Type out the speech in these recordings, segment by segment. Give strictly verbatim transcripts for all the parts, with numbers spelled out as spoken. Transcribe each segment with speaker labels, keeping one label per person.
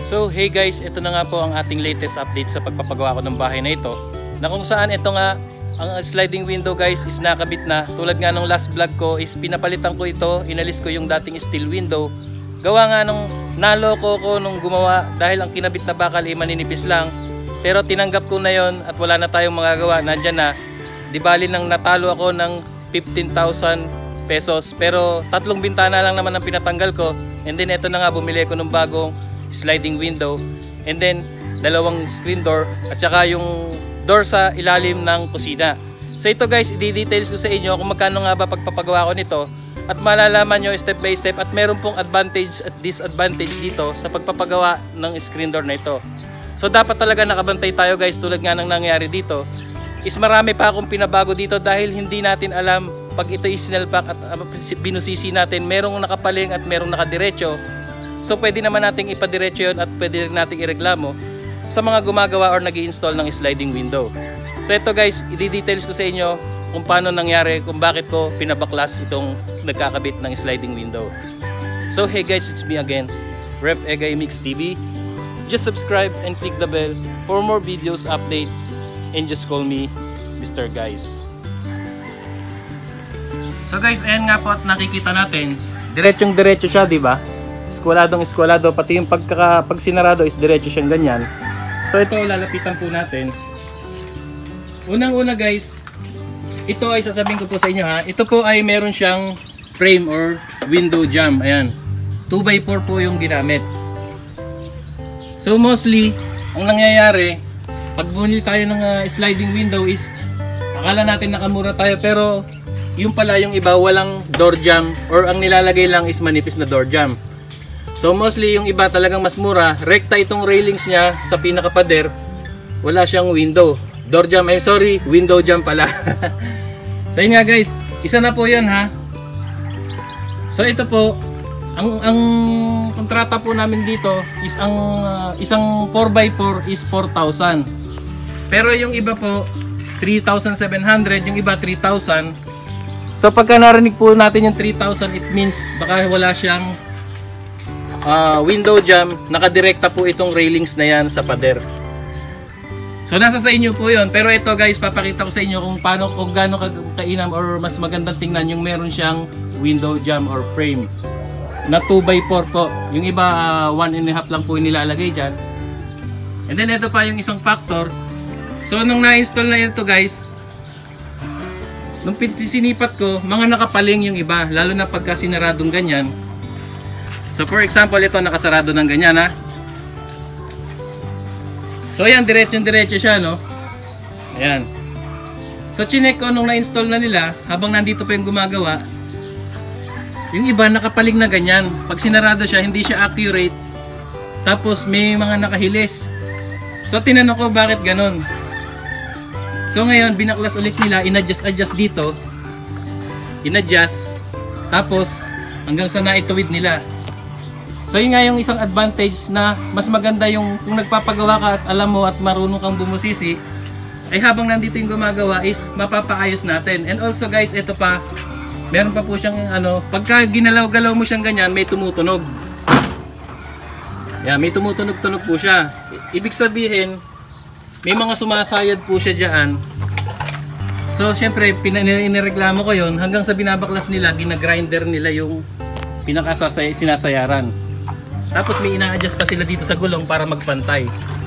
Speaker 1: So hey guys, ito na nga po ang ating latest update sa pagpapagawa ko ng bahay na ito, na kung saan ito nga ang sliding window guys is nakabit na. Tulad nga nung last vlog ko is pinapalitan ko ito, inalis ko yung dating steel window. Gawa nga nung naloko ko nung gumawa dahil ang kinabit na bakal ay maninipis lang. Pero tinanggap ko na yon at wala na tayong magagawa, nandyan na. Di bali nang natalo ako ng fifteen thousand pesos, pero tatlong bintana lang naman ang pinatanggal ko. And then ito na nga, bumili ko ng bagong sliding window, and then dalawang screen door at saka yung door sa ilalim ng kusina. So ito guys, i-details ko sa inyo kung magkano nga ba pagpapagawa ko nito, at malalaman nyo step by step, at meron pong advantage at disadvantage dito sa pagpapagawa ng screen door na ito. So dapat talaga nakabantay tayo guys. Tulad nga ng nangyari dito is marami pa akong pinabago dito dahil hindi natin alam pag ito is sinalpak at uh, binusisi natin, merong nakapaling at merong nakadiretso. So pwede naman nating ipadiretso yun at pwede rin nating ireklamo sa mga gumagawa or nag-i-install ng sliding window. So ito guys, i-details ko sa inyo kung paano nangyari, kung bakit ko pinabaklas itong nagkakabit ng sliding window. So hey guys, it's me again, Rep Egay Mix T V. Just subscribe and click the bell for more videos update, and just call me Mister Guys. So guys, ayan nga po at nakikita natin, diretsong diretso siya, di ba? Skwaladong eskwalado, pati yung pagka, pag sinarado is diretso siyang ganyan. So ito, lalapitan po natin. Unang-una guys, ito ay sasabihin ko po sa inyo ha, ito po ay meron siyang frame or window jamb. Ayan, two by four po yung ginamit. So mostly, ang nangyayari, pag bumili tayo ng uh, sliding window is, akala natin nakamura tayo, pero yung pala yung iba walang door jamb, or ang nilalagay lang is manipis na door jamb. So mostly yung iba talagang mas mura, rekta itong railings niya sa pinakapader, wala siyang window. Door jamb, eh sorry, window jamb pala. So yun nga guys, isa na po yun ha. So ito po, ang, ang kontrata po namin dito is ang uh, isang four by four is four thousand. Pero yung iba po, three thousand seven hundred, yung iba three thousand. So pagka narinig po natin yung three thousand, it means baka wala siyang Uh, window jamb, nakadirekta po itong railings na yan sa pader. So nasa sa inyo po yun. Pero ito guys, papakita ko sa inyo kung paano, kung gaano kainam or mas magandang tingnan yung meron siyang window jamb or frame na two by four po. Yung iba uh, one and a half lang po nilalagay dyan. And then ito pa yung isang factor. So nung na-install na ito guys, nung sinipat ko, mga nakapaling yung iba, lalo na pagka sinaradong ganyan. So for example, ito nakasarado ng ganyan ha. So ayan, diretso-diretso siya, no? Ayan. So chinek ko nung na-install na nila, habang nandito pa yung gumagawa, yung iba nakapalig na ganyan. Pag sinarado siya, hindi siya accurate. Tapos may mga nakahilis. So tinanong ko bakit ganun. So ngayon, binaklas ulit nila, in-adjust-adjust dito. In-adjust. Tapos hanggang sa naituwid nila. So yun nga yung isang advantage, na mas maganda yung kung nagpapagawa ka at alam mo at marunong kang bumusisi, ay habang nandito yung gumagawa is mapapaayos natin. And also guys, ito pa, meron pa po siyang ano, pagka ginalaw-galaw mo siyang ganyan, may tumutunog. Yeah, may tumutunog-tunog po siya. Ibig sabihin, may mga sumasayad po siya dyan. So syempre, pinireklamo ko yun, hanggang sa binabaklas nila, ginagrinder nila yung pinakasasay sinasayaran. Tapos may ina-adjust pa sila dito sa gulong para magpantay.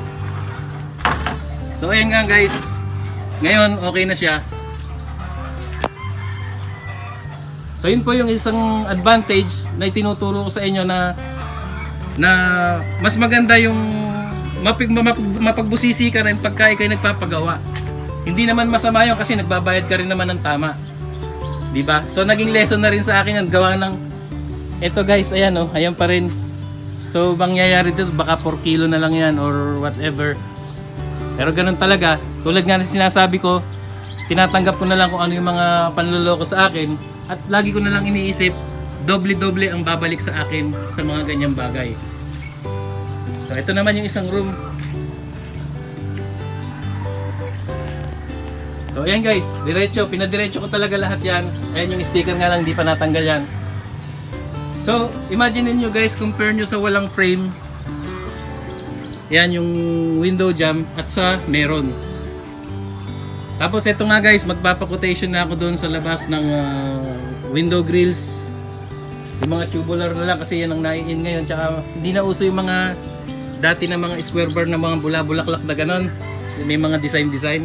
Speaker 1: So ayan nga guys, ngayon okay na siya. So yun po yung isang advantage na itinuturo ko sa inyo, na na mas maganda yung mapag, mapag, mapagbusisi ka rin pagka ikay nagpapagawa. Hindi naman masama yun kasi nagbabayad ka rin naman ng tama, diba? So naging lesson na rin sa akin yung gawa ng eto guys, ayan o, oh, ayan pa rin. So mangyayari dito, baka four kilo na lang yan or whatever. Pero ganun talaga, tulad nga rin sinasabi ko, tinatanggap ko na lang kung ano yung mga panloloko sa akin, at lagi ko na lang iniisip, doble-doble ang babalik sa akin sa mga ganyang bagay. So ito naman yung isang room. So ayan guys, diretso, pinadiretso ko talaga lahat yan. Ayan yung sticker nga lang, di pa natanggal yan. So, imagine niyo guys, compare nyo sa walang frame. Yan yung window jamb at sa meron. Tapos ito nga guys, magpapa-quotation na ako doon sa labas ng uh, window grills. Yung mga tubular na lang kasi yan ang nai-in ngayon. Tsaka hindi na uso yung mga dati na mga square bar na mga bula-bulaklak na ganon. May mga design-design.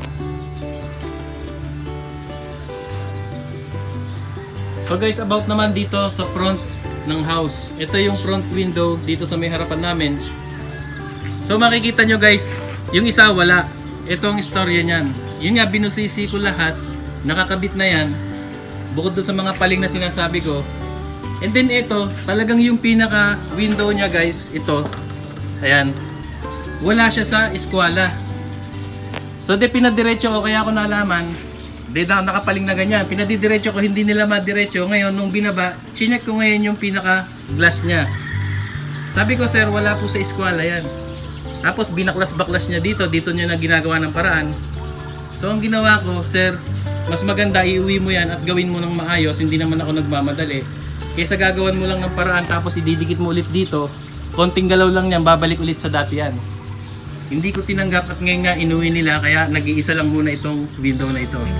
Speaker 1: So guys, about naman dito sa front ng house. Ito yung front window dito sa may harapan namin. So makikita nyo guys, yung isa wala. Ito ang istorya niyan. Yun nga, binusisi ko lahat. Nakakabit na yan. Bukod doon sa mga paling na sinasabi ko. And then ito, talagang yung pinaka window niya guys, ito. Ayan. Wala siya sa eskwela. So de pinadiretso ko, kaya ako nalaman, de na nakapaling na ganyan. Pinadidiretso ko, hindi nila madiretso. Ngayon, nung binaba, chinek ko ngayon yung pinaka glass niya. Sabi ko, sir, wala po sa eskwela yan. Tapos binaklas-baklas niya dito, dito niya na ginagawa ng paraan. So ang ginawa ko, sir, mas maganda iuwi mo yan at gawin mo ng maayos, hindi naman ako nagmamadali. Kaysa gagawan mo lang ng paraan tapos ididikit mo ulit dito, konting galaw lang niyan, babalik ulit sa dati yan. Hindi ko tinanggap at ngayon nga inuwi nila, kaya nag-iisa lang muna itong window na ito.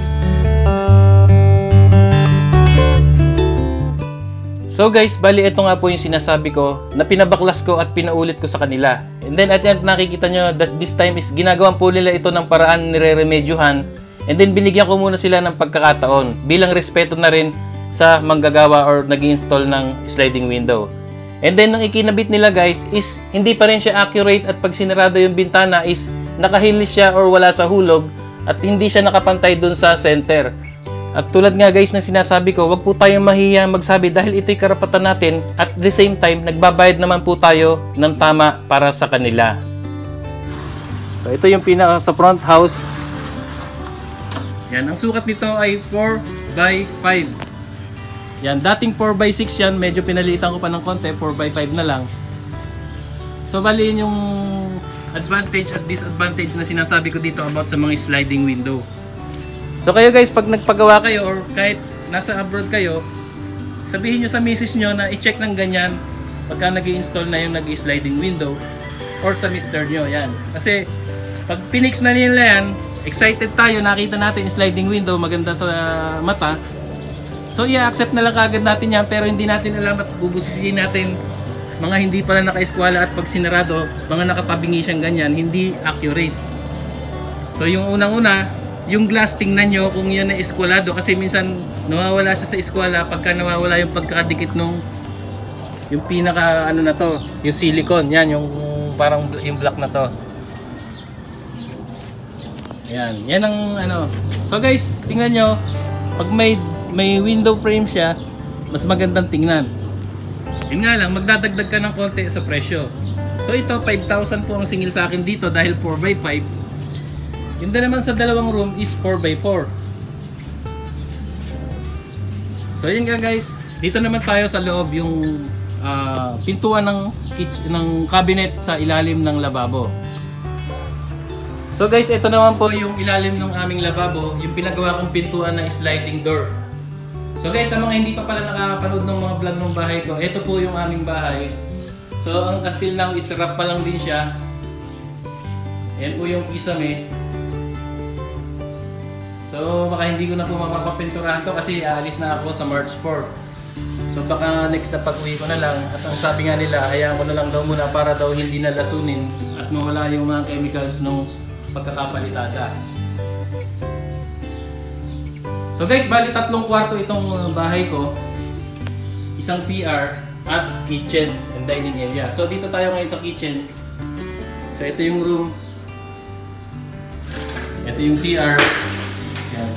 Speaker 1: So guys, bali ito nga po yung sinasabi ko na pinabaklas ko at pinaulit ko sa kanila. And then at yan nakikita nyo, this time is ginagawan po nila ito ng paraan, nire-remedyohan. And then binigyan ko muna sila ng pagkakataon bilang respeto na rin sa manggagawa or nag-install ng sliding window. And then nung ikinabit nila guys is hindi pa rin siya accurate at pag sinarado yung bintana is nakahilis siya or wala sa hulog at hindi siya nakapantay dun sa center. At tulad nga guys ng sinasabi ko, wag po tayong mahiya magsabi dahil ito'y karapatan natin at the same time nagbabayad naman po tayo ng tama para sa kanila. So ito yung pinaka sa front house. Yan, ang sukat nito ay four by five. Yan, dating four by six yan, medyo pinalitan ko pa ng konti, four by five na lang. So bali yun yung advantage at disadvantage na sinasabi ko dito about sa mga sliding window. So kayo guys, pag nagpagawa kayo or kahit nasa abroad kayo, sabihin nyo sa misis nyo na i-check ng ganyan pagka nag-i-install na yung nag-i-sliding window or sa mister nyo, yan. Kasi pag pinix na nila yan, excited tayo, nakita natin yung sliding window, maganda sa mata. So i-accept na lang kagad natin yan, pero hindi natin alam at bubusisiin natin mga hindi pala naka-eskwala at pag sinarado, mga nakatabingi siyang ganyan, hindi accurate. So yung unang-una, yung glass tingnan nyo kung yun na eskwalado kasi minsan nawawala siya sa eskwala pagka nawawala yung pagkakadikit nung yung pinaka ano na to, yung silicone, yan yung parang yung black na to. Yan, yan ang ano. So guys, tingnan nyo, pag may may window frame siya, mas magandang tingnan. Yun nga lang, magdadagdag ka ng konti sa presyo. So ito, five thousand po ang singil sa akin dito dahil four by five. Yung din naman sa dalawang room is four by four. So yun nga guys, dito naman tayo sa loob yung uh, pintuan ng, ng cabinet sa ilalim ng lababo. So guys, ito naman po yung ilalim ng aming lababo, yung pinagawa kong pintuan na sliding door. So guys, sa mga hindi pa pala nakakapanood ng mga vlog ng bahay ko, ito po yung aming bahay. So ang until now is wrap pa lang din siya. Yan po yung kisame. So baka hindi ko na po mapapapinturahan to kasi aalis na ako sa March fourth. So baka next na pag-uwi ko na lang. At ang sabi nga nila, hayaan ko na lang daw muna para daw hindi na lasunin at mawala yung mga chemicals nung pagkakapalitada. So guys, bali tatlong kwarto itong bahay ko. Isang C R at kitchen and dining area. So dito tayo ngayon sa kitchen. So ito yung room. Ito yung C R. Yan.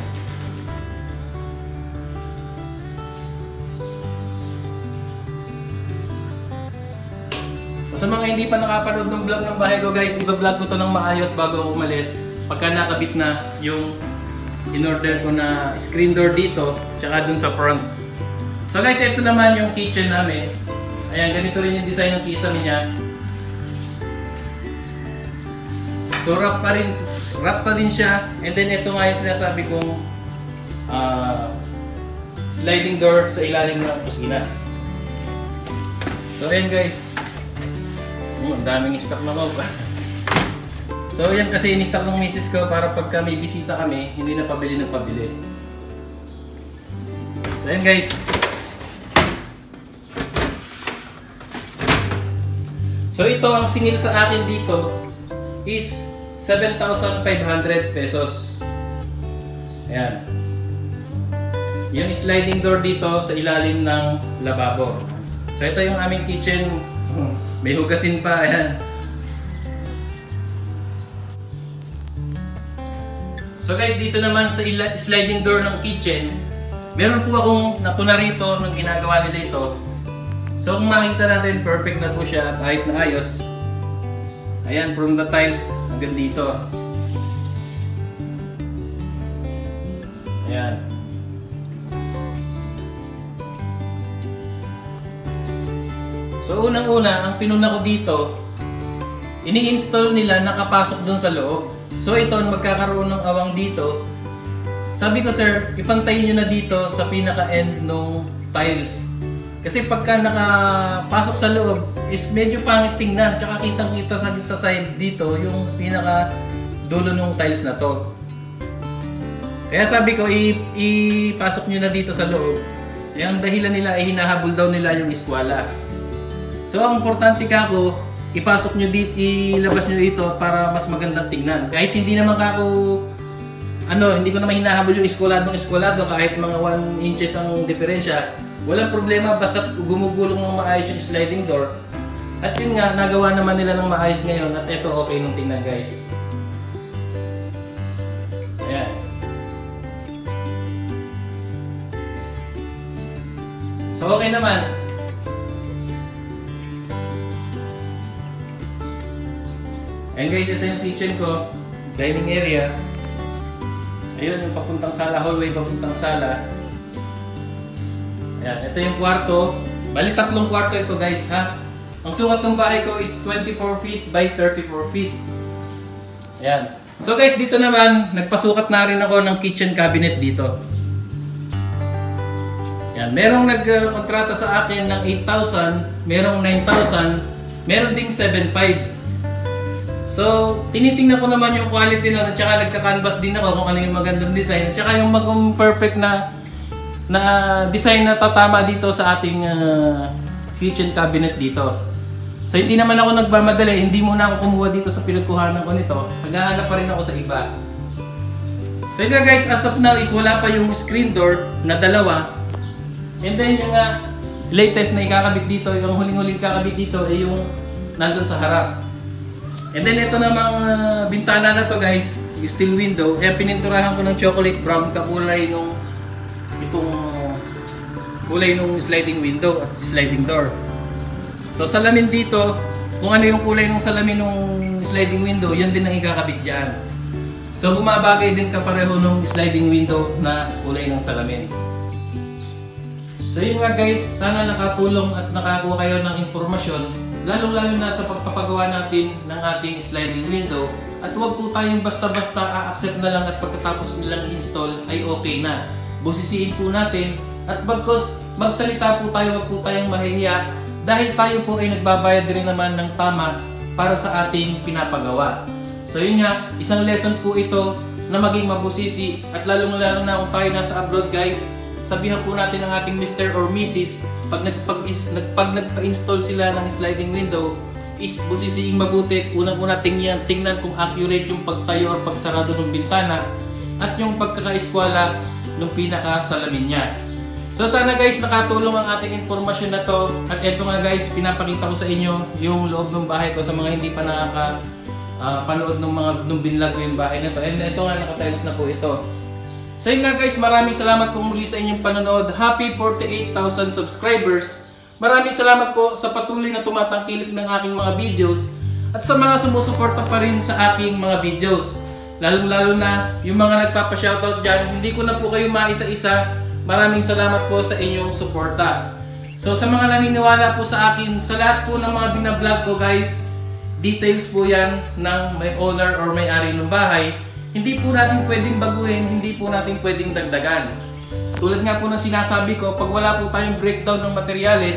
Speaker 1: So, sa mga hindi pa nakapanood ng vlog ng bahay ko guys, iba-vlog ko to ng maayos bago ako umalis. Pagka nakabit na yung in-order ko na screen door dito, tsaka dun sa front. So guys, ito naman yung kitchen namin. Ayan, ganito rin yung design ng kisame niya. So wrap pa rin, wrap pa din siya. And then ito nga yung sinasabi kong uh, sliding door sa ilalim ng kusina. So ayan guys, Oh, ang daming stock na ko. So yan kasi in-stock ng misis ko para pagka may bisita kami, hindi na pabili ng pabili. So yan guys. So ito ang singil sa akin dito is seven thousand five hundred pesos. Ayan. Yung sliding door dito sa ilalim ng lababo. So ito yung aming kitchen. May hugasin pa. Ayan. So guys, dito naman sa sliding door ng kitchen, meron po akong natuna rito nung ginagawa nila ito. So kung makita natin, perfect na po siya at ayos na ayos. Ayan, from the tiles hanggang dito. Ayan. So unang-una, ang pinuna ko dito, ini-install nila nakapasok dun sa loob. So ito, magkakaroon ng awang dito. Sabi ko, sir, ipantayin nyo na dito sa pinaka-end ng tiles. Kasi pagka nakapasok sa loob, is medyo pangit tingnan. Tsaka kitang-kita sa, sa side dito, yung pinaka-dulo ng tiles na to. Kaya sabi ko, ipasok nyo na dito sa loob. Kaya ang dahilan nila ay hinahabol daw nila yung eskwela. So ang importante ka ko, ipasok nyo dito, ilabas nyo dito para mas magandang tingnan. Kahit hindi naman kako, ano, hindi ko naman hinahabol yung eskwaladong eskwalado, kahit mga one inches ang diferensya. Walang problema, basta gumugulong ng maayos yung sliding door. At yun nga, nagawa naman nila ng maayos ngayon at ito okay nung tingnan guys. Ayan. So okay naman. Ayan guys, ito yung kitchen ko. Dining area. Ayun, yung papuntang sala, hallway papuntang sala. Ayan, ito yung kwarto. Bali tatlong kwarto ito guys, ha? Ang sukat ng bahay ko is twenty-four feet by thirty-four feet. Ayan. So guys, dito naman, nagpasukat na rin ako ng kitchen cabinet dito. Ayan, merong nagkontrata sa akin ng eight thousand, merong nine thousand, meron ding seven five. So, tinitingnan ko naman yung quality na, at saka nagka-canvas din ako kung ano yung magandang design, at saka yung maging perfect na na design na tatama dito sa ating uh, kitchen cabinet dito. So hindi naman ako nagmamadali, hindi muna ako kumuha dito sa pinagkuhanan ko nito. Naghahanap pa rin ako sa iba. So yun guys, as of now is wala pa yung screen door na dalawa. And then yung uh, latest na ikakabit dito, yung huling-huling kakabit dito ay yung nandun sa harap. And then ito namang uh, bintana na to guys, steel window. Kaya pininturahan ko ng chocolate brown kakulay nung itong kulay nung sliding window at sliding door. So salamin dito, kung ano yung kulay ng salamin ng sliding window, yun din ang ikakabit dyan. So bumabagay din kapareho ng sliding window na kulay ng salamin. So yun nga guys, sana nakatulong at nakakuha kayo ng impormasyon, lalong-lalo na sa pagpapagawa natin ng ating sliding window. At huwag po tayong basta-basta a-accept na lang at pagkatapos nilang install ay okay na. Busisiin po natin at bagkos magsalita po tayo, huwag po tayong mahihiya dahil tayo po ay nagbabayad rin naman ng tama para sa ating pinapagawa. So yun nga, isang lesson po ito na maging mabusisi at lalong-lalo na kung tayo nasa abroad guys, sabihan po natin ang ating Mister or Missus pag nagpa-install sila ng sliding window is busisiing mabuti. Unang-una tingnan, tingnan kung accurate yung pagtayo o pagsarado ng bintana at yung pagkakaiskwala ng pinaka-salamin niya. So sana guys nakatulong ang ating informasyon na to. At eto nga guys, pinapakita ko sa inyo yung loob ng bahay ko sa mga hindi pa nakaka uh, panood ng mga nung binlog ko yung bahay na to. And ito nga, nakatiles na po ito. So yun nga guys, maraming salamat po muli sa inyong panonood. Happy forty-eight thousand subscribers. Maraming salamat po sa patuloy na tumatangkilik ng aking mga videos at sa mga sumusuporta pa rin sa aking mga videos. Lalong-lalo na yung mga nagpapa-shoutout dyan, hindi ko na po kayo maisa-isa. Maraming salamat po sa inyong suporta. So sa mga naniniwala po sa akin, sa lahat po ng mga binablog ko guys, details po yan ng may owner or may-ari ng bahay. Hindi po natin pwedeng baguhin, hindi po natin pwedeng dagdagan. Tulad nga po ng sinasabi ko, pag wala po tayong breakdown ng materyales,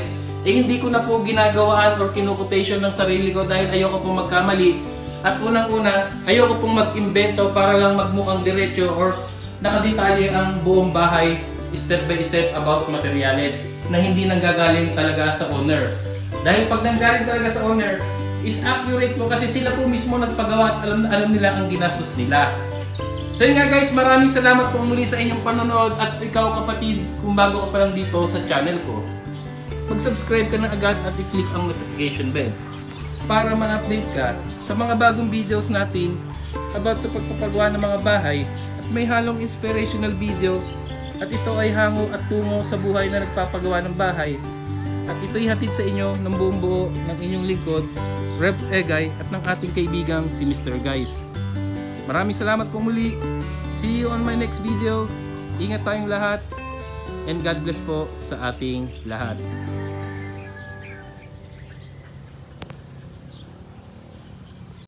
Speaker 1: Eh hindi ko na po ginagawaan or kinukotation ng sarili ko dahil ayoko pong magkamali. At unang-una, ayoko pong mag-imbento para lang magmukhang diretso or nakadetalye ang buong bahay step by step about materials na hindi nanggagaling talaga sa owner. Dahil pag nanggaling talaga sa owner, is accurate po kasi sila po mismo nagpagawa at alam, alam nila ang ginastos nila. So yun nga guys, maraming salamat po muli sa inyong panonood at ikaw kapatid, kung bago ka pa lang dito sa channel ko, mag-subscribe ka na agad at i-click ang notification bell para ma-update ka sa mga bagong videos natin about sa pagpapagawa ng mga bahay at may halong inspirational video at ito ay hango at tungo sa buhay na nagpapagawa ng bahay at ito'y hatid sa inyo ng buong buo ng inyong lingkod, Rev Egay at ng ating kaibigang si Mister Guys. Maraming salamat po muli. See you on my next video. Ingat tayong lahat and God bless po sa ating lahat.